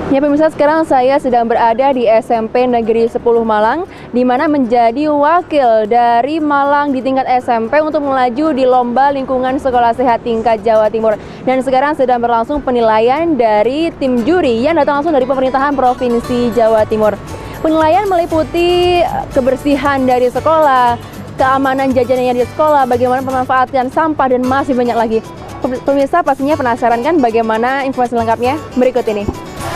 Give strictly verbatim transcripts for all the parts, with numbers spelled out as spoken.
Ya pemirsa, sekarang saya sedang berada di S M P Negeri sepuluh Malang, di mana menjadi wakil dari Malang di tingkat S M P untuk melaju di Lomba Lingkungan Sekolah Sehat tingkat Jawa Timur. Dan sekarang sedang berlangsung penilaian dari tim juri yang datang langsung dari pemerintahan Provinsi Jawa Timur. Penilaian meliputi kebersihan dari sekolah, keamanan jajanannya di sekolah, bagaimana pemanfaatan sampah, dan masih banyak lagi. Pemirsa pastinya penasaran kan bagaimana informasi lengkapnya? Berikut ini.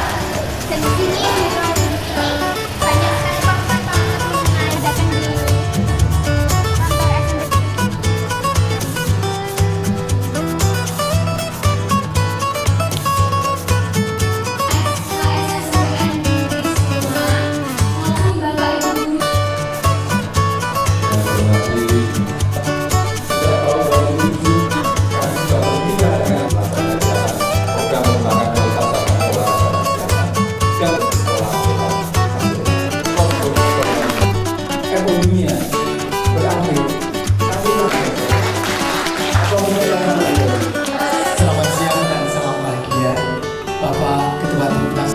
Selamat siang dan salam bahagia, Bapak Ketua Timnas.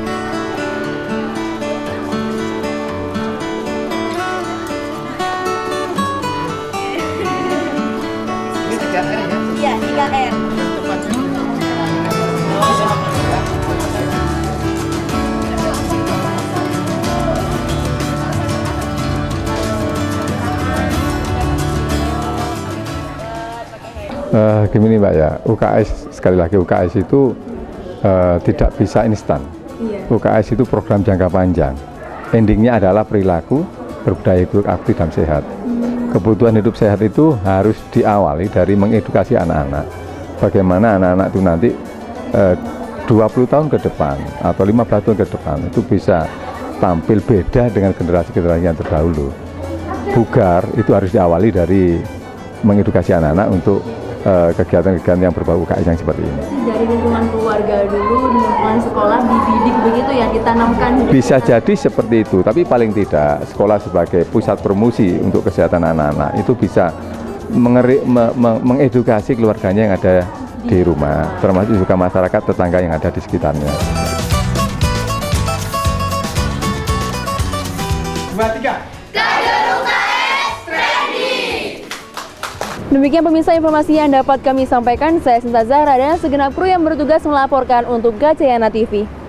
Ini tiga R ya? Iya, tiga R. Uh, gini Mbak ya, U K S sekali lagi U K S itu uh, tidak bisa instan. Iya. U K S itu program jangka panjang. Endingnya adalah perilaku, berbudaya hidup aktif dan sehat. Hmm. Kebutuhan hidup sehat itu harus diawali dari mengedukasi anak-anak. Bagaimana anak-anak itu nanti uh, dua puluh tahun ke depan atau lima belas tahun ke depan itu bisa tampil beda dengan generasi-generasi yang terdahulu. Bugar itu harus diawali dari mengedukasi anak-anak untuk kegiatan-kegiatan yang berbau U K S yang seperti ini. Dari lingkungan keluarga dulu, di lingkungan sekolah dididik begitu ya, ditanamkan. Bisa jadi seperti itu, tapi paling tidak sekolah sebagai pusat promosi untuk kesehatan anak-anak itu bisa mengeri, me, me, mengedukasi keluarganya yang ada di rumah, termasuk juga masyarakat tetangga yang ada di sekitarnya. Dua, tiga. Demikian pemirsa informasi yang dapat kami sampaikan. Saya Sinta Zahra dan segenap kru yang bertugas melaporkan untuk Gajayana T V.